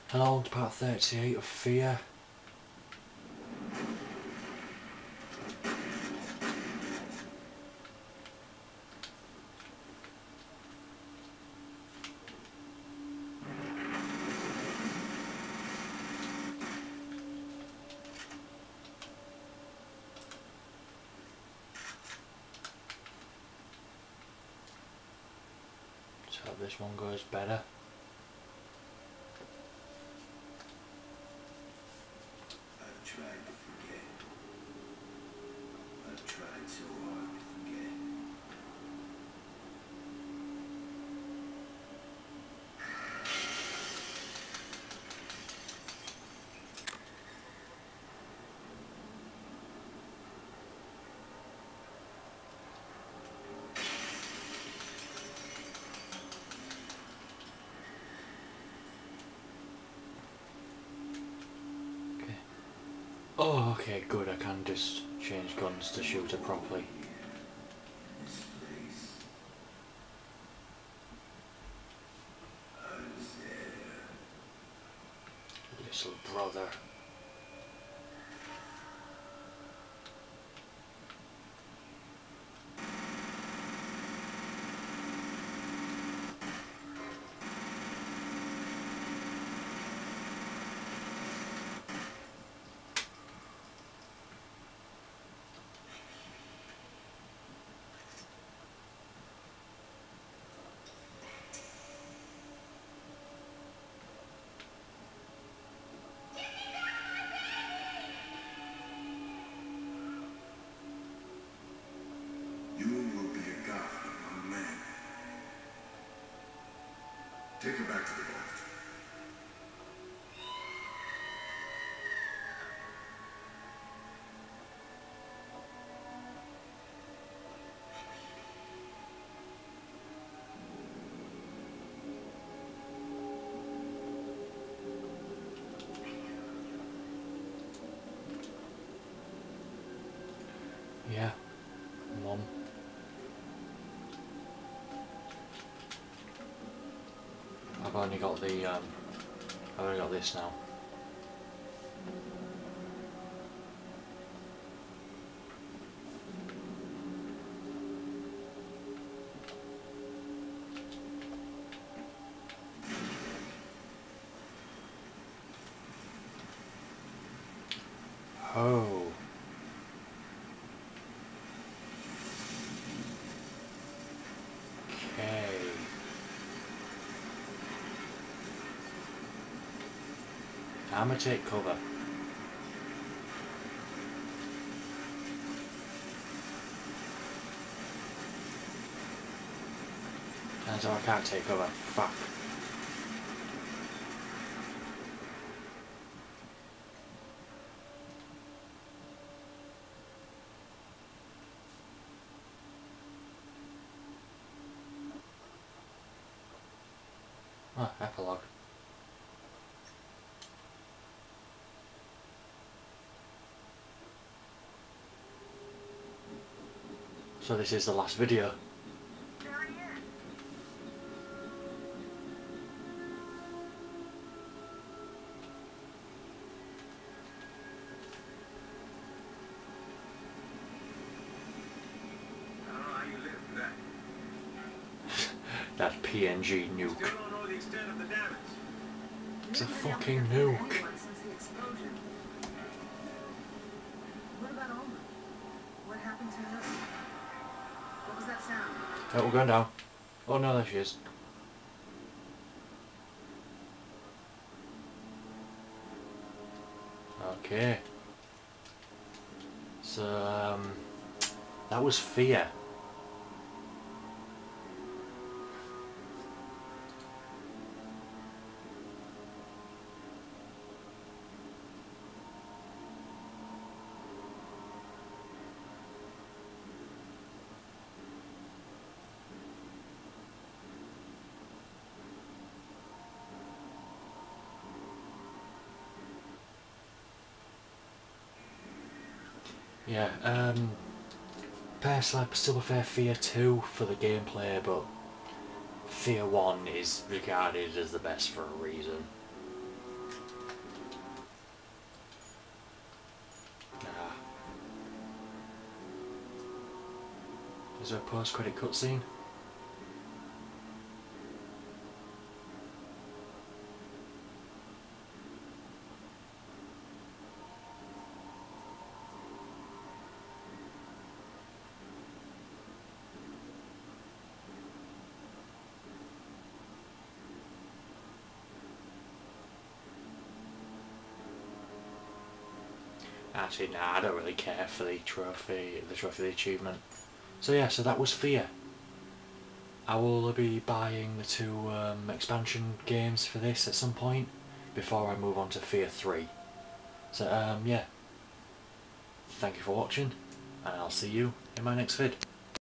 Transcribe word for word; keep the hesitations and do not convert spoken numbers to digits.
Hello, to part thirty-eight of F E A R. Let's hope this one goes better. I've tried to forget. I've tried so hard to forget. Okay. Oh, okay, good. I can just change guns to shoot her properly. This place. I was there. Little brother. You will be a god among men. Take her back to the vault. Yeah, Mum. I've only got the um. I've only got this now. Oh. Okay. I'm gonna take cover. Turns out I can't take cover. Fuck. Ah, epilogue. So this is the last video. There he is. I don't know how you live with that. That P N G nuke. Still don't know the extent of the damage. It's a Maybe they haven't fucking affected nuke. anyone since the explosion. What about Alma? What happened to her? What was that sound? Oh, we're going down. Oh no, there she is. Okay. So, um, that was F E A R. Yeah, um, personally I still prefer F E A R two for the gameplay, but F E A R one is regarded as the best for a reason. Is there a post-credit cutscene? Actually, nah, I don't really care for the trophy, the trophy, the achievement. So yeah, so that was F E A R. I will be buying the two um, expansion games for this at some point before I move on to F E A R three. So um, yeah, thank you for watching, and I'll see you in my next vid.